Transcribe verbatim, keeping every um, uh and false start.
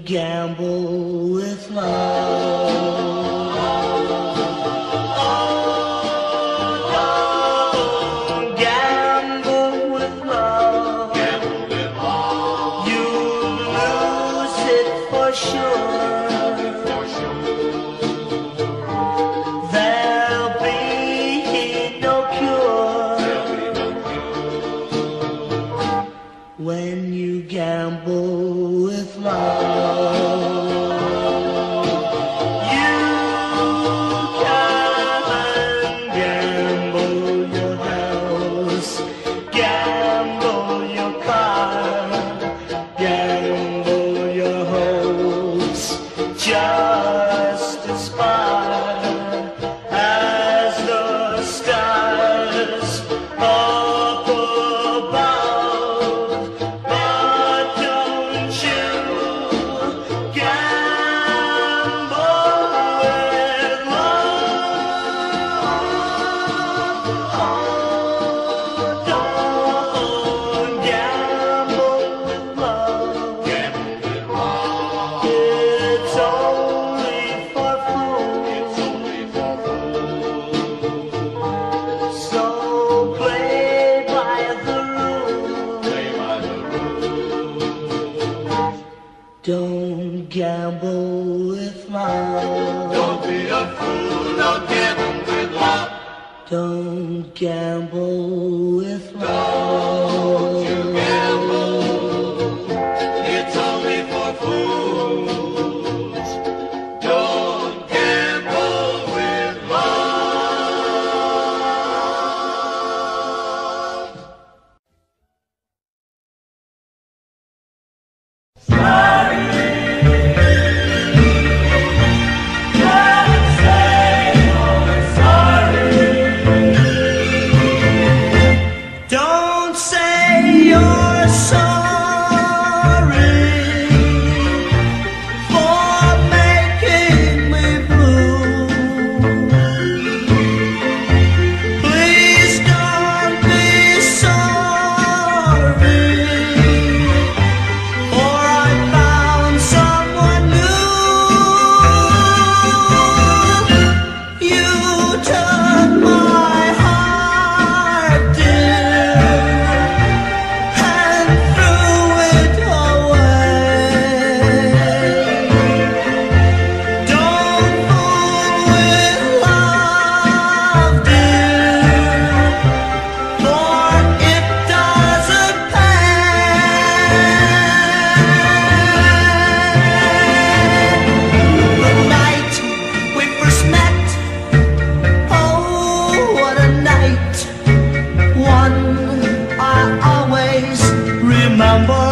gamble with love. When you gamble with love, you can gamble your house, gamble your car, gamble your hopes, just as far as the stars up above. Don't gamble with love. Don't be a fool, don't gamble with love. Don't gamble with love. Don't you gamble, it's only for fools. Don't gamble with love. Don't say you're sorry for making me blue. Please don't be sorry, for I found someone new. You took my heart, dear, and threw it away. Don't fool with love, dear, for it doesn't pay. The night we first met, oh, what a night, one I always remember.